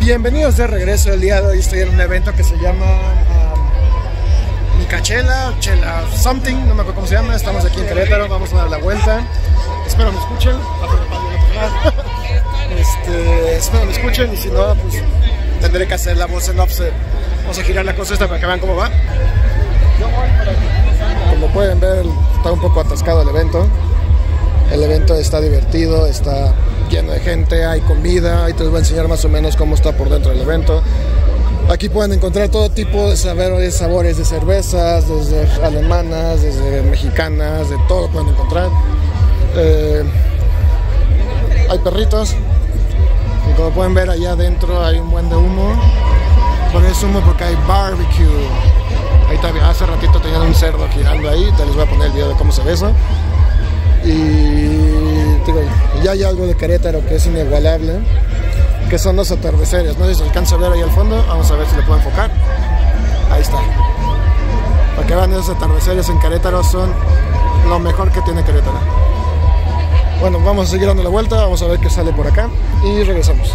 Bienvenidos de regreso. El día de hoy estoy en un evento que se llama Micachela, Chela Something, no me acuerdo cómo se llama. Estamos aquí en Querétaro, vamos a dar la vuelta. Espero me escuchen. Espero me escuchen y si no, pues tendré que hacer la voz en offset. Vamos a girar la cosa esta para que vean cómo va. Como pueden ver, está un poco atascado el evento. El evento está divertido, está lleno de gente, hay comida. Ahí te les voy a enseñar más o menos cómo está por dentro del evento. Aquí pueden encontrar todo tipo de sabores de cervezas, desde alemanas, desde mexicanas, de todo pueden encontrar. Hay perritos. Y como pueden ver, allá adentro hay un buen de humo. Pero es humo porque hay barbecue. Ahí está, hace ratito tenían un cerdo girando ahí. Te les voy a poner el video de cómo se ve eso. Y ya hay algo de Querétaro que es inigualable, que son los atardeceres. No sé si se alcanza a ver ahí al fondo. Vamos a ver si le puedo enfocar. Ahí está. Para que vean, esos atardeceres en Querétaro son lo mejor que tiene Querétaro. Bueno, vamos a seguir dando la vuelta. Vamos a ver qué sale por acá y regresamos.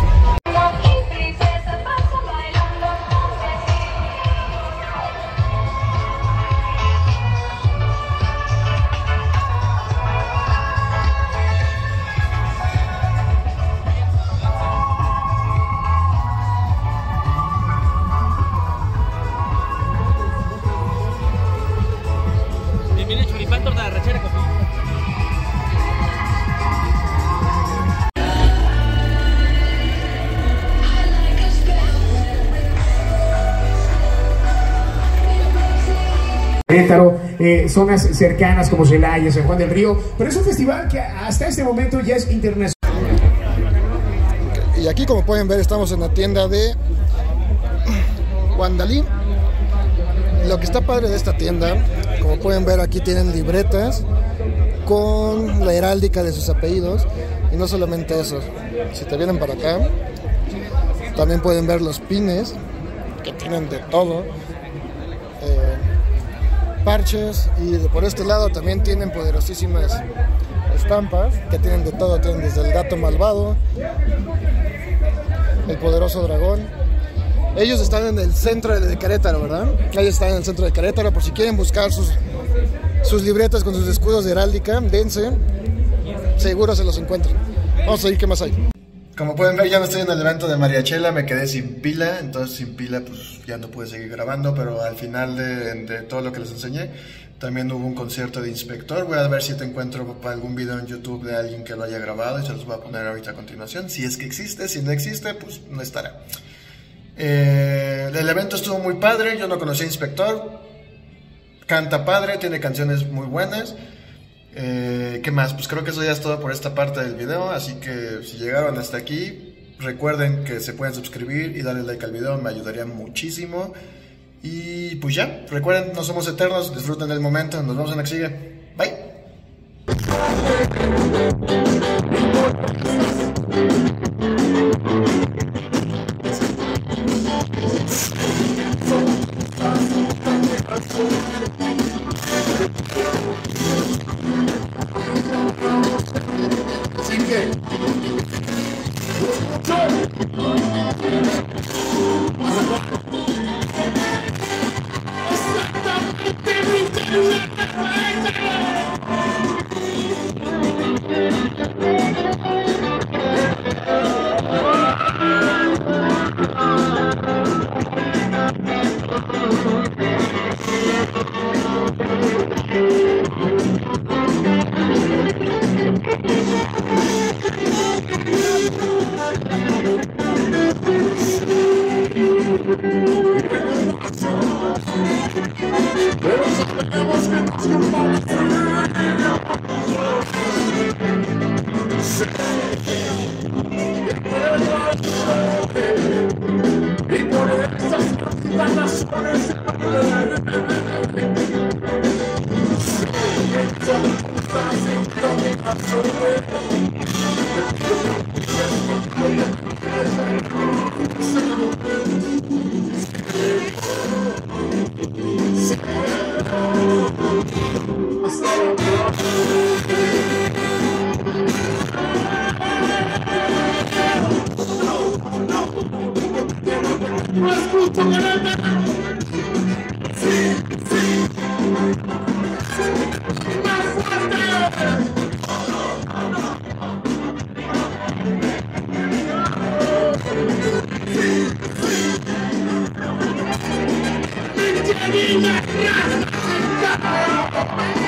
Querétaro, zonas cercanas como Celaya, San Juan del Río, pero es un festival que hasta este momento ya es internacional. Y aquí, como pueden ver, estamos en la tienda de Guandalí. Lo que está padre de esta tienda, como pueden ver, aquí tienen libretas con la heráldica de sus apellidos. Y no solamente eso, si te vienen para acá, también pueden ver los pines, que tienen de todo. Parches, y por este lado también tienen poderosísimas estampas que tienen de todo, tienen desde el gato malvado, el poderoso dragón. Ellos están en el centro de Querétaro, ¿verdad? Ellos están en el centro de Querétaro, por si quieren buscar sus libretas con sus escudos de heráldica, dense, seguro se los encuentran. Vamos a ver qué más hay. Como pueden ver, ya no estoy en el evento de Mariachela, me quedé sin pila, entonces sin pila pues ya no pude seguir grabando, pero al final de todo lo que les enseñé, también hubo un concierto de Inspector. Voy a ver si te encuentro algún video en YouTube de alguien que lo haya grabado y se los voy a poner ahorita a continuación, si es que existe. Si no existe, pues no estará. El evento estuvo muy padre, yo no conocía a Inspector, canta padre, tiene canciones muy buenas. ¿Qué más? Pues creo que eso ya es todo por esta parte del video, así que si llegaron hasta aquí, recuerden que se pueden suscribir y darle like al video, me ayudaría muchísimo. Y pues ya, recuerden, no somos eternos, disfruten del momento, nos vemos en la que sigue. Bye. No escucho Querétaro. Sí, sí. Más fuerte. Sí, sí.